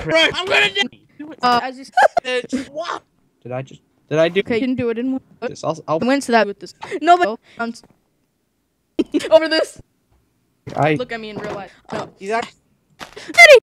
Right, I'm gonna do As you it. What? Did I do okay, you can do it in one. this? I'll I went to that with this. No, but over this. I Look at me in real life. No, He's actually. Eddie!